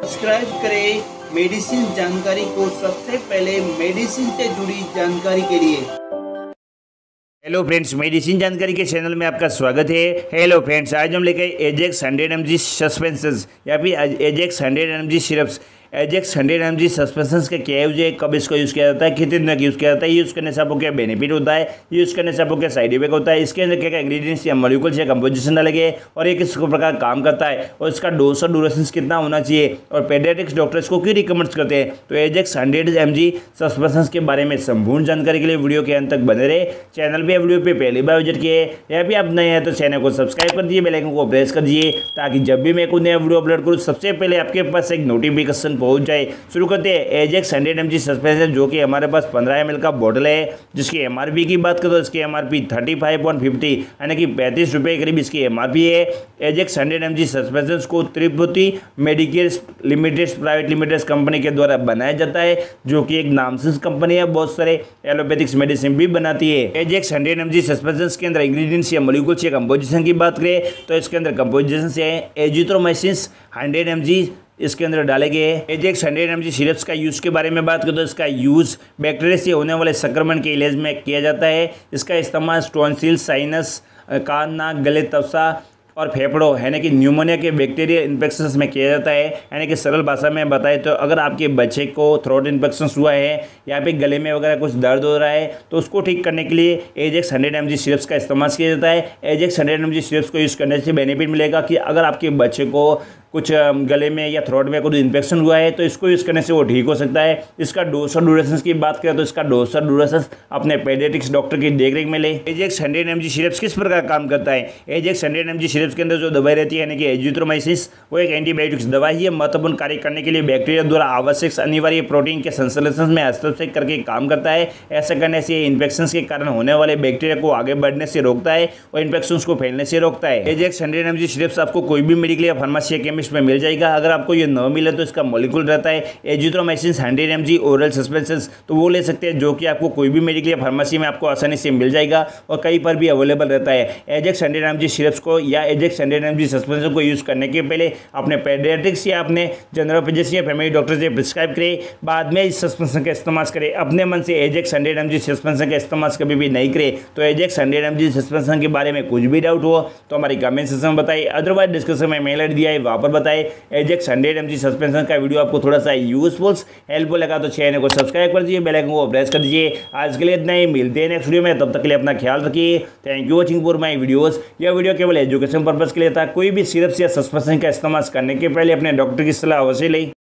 Subscribe करें medicine जानकारी को सबसे पहले मेडिसिन से जुड़ी जानकारी के लिए। हेलो फ्रेंड्स, मेडिसिन जानकारी के चैनल में आपका स्वागत है। हेलो फ्रेंड्स, आज हम लेकर एजेक्स 100 mg सस्पेंशंस या फिर एजेक्स 100 mg सिरप्स। एजेक्स 100 mg सस्पेंशंस का क्या यूज है, कब इसको यूज़ किया जाता है, कितने दिन तक यूज़ किया जाता है, यूज़ करने से आपको क्या बेनिफिट होता है, यूज़ करने से आपको क्या साइड इफेक्ट होता है, इसके अंदर क्या क्या इंग्रीडियंट्स या मॉलिक्यूल्स या कंपोजिशन डालेंगे और ये किस प्रकार काम करता है और इसका डोज और ड्यूरेशन कितना होना चाहिए और पेडियाट्रिक्स डॉक्टर्स को क्यों रिकमेंड करते हैं। तो एजेक्स 100 mg सस्पेंशंस के बारे में संपूर्ण जानकारी के लिए वीडियो के अंत तक बने रहे। चैनल पे वीडियो पे पहली बार विजिट किए या फिर आप नए हैं तो चैनल को सब्सक्राइब कर दीजिए, बेल आइकन को प्रेस कर दीजिए ताकि जब भी मैं कोई नया वीडियो अपलोड करूँ सबसे पहले आपके पास एक नोटिफिकेशन पहुंच जाए। शुरू करते हैं एजेक्स 100 mg सस्पेंशन, जो कि हमारे पास 15 ml का बॉटल है, जिसकी एमआरपी की बात करें तो इसकी एमआरपी 35.50 यानी कि 35 रुपये करीब इसकी एमआरपी है। एजेक्स 100 mg सस्पेंशन को Triputi medicare limited private limited company के द्वारा बनाया जाता है, जो कि एक नामचीन कंपनी है, बहुत सारे एलोपैथिक्स मेडिसिन भी बनाती है। एजेक्स 100 mg सस्पेंशन के अंदर इंग्रेडिएंट्स या मॉलिक्यूल्स या कंपोजिशन की बात करें तो इसके अंदर कंपोजिशन से एजिथ्रोमाइसिन 100 mg इसके अंदर डाले गए हैं। एजेक्स 100 mg सिरप्स का यूज़ के बारे में बात करें तो इसका यूज़ बैक्टीरिया से होने वाले संक्रमण के इलाज में किया जाता है। इसका इस्तेमाल टॉन्सिल, साइनस, कान, नाक, गले, त्वचा और फेफड़ों यानी कि न्यूमोनिया के बैक्टीरियल इन्फेक्शंस में किया जाता है। यानी कि सरल भाषा में बताएं तो अगर आपके बच्चे को थ्रोट इन्फेक्शन हुआ है या फिर गले में वगैरह कुछ दर्द हो रहा है तो उसको ठीक करने के लिए एजेक्स 100 mg सिरप्स का इस्तेमाल किया जाता है। एजेक्स 100 mg सिरप्स को यूज़ करने से बेनिफिट मिलेगा कि अगर आपके बच्चे को कुछ गले में या थ्रोट में कुछ इन्फेक्शन हुआ है तो इसको यूज़ करने से वो ठीक हो सकता है। इसका डोज और ड्यूरेशन की बात करें तो इसका डोज और ड्यूरेशन अपने पेडियाट्रिक्स डॉक्टर की देखरेख में ले। एजेक्स 100 mg सिरप्स किस प्रकार काम करता है। एजेक्स 100 mg सिरप्स के अंदर जो दवाई रहती है यानी कि एजिथ्रोमाइसिन, वो एक एंटीबायोटिक्स दवाई है। महत्वपूर्ण कार्य करने के लिए बैक्टीरिया द्वारा आवश्यक अनिवार्य प्रोटीन के संश्लेषण में हस्तक्षेप करके काम करता है। ऐसा करने से इन्फेक्शन के कारण होने वाले बैक्टीरिया को आगे बढ़ने से रोकता है और इन्फेक्शन को फैलने से रोकता है। एजेक्स 100 mg सिरप्स आपको कोई भी मेडिकल या फार्मेसी या केमिस्ट में मिल जाएगा। अगर आपको ये न मिले तो इसका मॉलिक्यूल रहता है एजिथ्रोमाइसिन 100 mg ओरल सस्पेंशन, तो वो ले सकते हैं, जो कि आपको कोई भी मेडिकल या फार्मेसी में आपको आसानी से मिल जाएगा और कहीं पर भी अवेलेबल रहता है। एजेक्स 100 mg सिरप्स को या एजेक्स 100 mg सस्पेंशन को यूज़ करने के पहले अपने पेडियाट्रिक्स या अपने जनरल फिजिशियन या फैमिली डॉक्टर से प्रिस्क्राइब करें, बाद में इस सस्पेंशन का इस्तेमाल करें। अपने मन से एजेक्स 100 mg सस्पेंशन का इस्तेमाल कभी भी नहीं करें। तो एजेक्स 100 mg सस्पेंशन के बारे में कुछ भी डाउट हो तो हमारी कमेंट सेक्शन में बताइए, अदरवाइज डिस्क्रिप्शन में मेल आईडी दिया है वहाँ पर बताइए। एजेक्स 100 mg सस्पेंशन का वीडियो आपको थोड़ा सा यूजफुल हेल्पफुल लगा तो चैनल को सब्सक्राइब कर दीजिए, बेल आइकन को प्रेस कर दीजिए। आज के लिए इतना ही, मिलते हैं नेक्स्ट वीडियो में, तब तक के लिए अपना ख्याल रखिए। Thank you watching for my videos. यह वीडियो केवल एजुकेशन पर्पज के लिए था। कोई भी सिरप्स या सस्पेंशन का इस्तेमाल करने के पहले अपने डॉक्टर की सलाह अवश्य लें।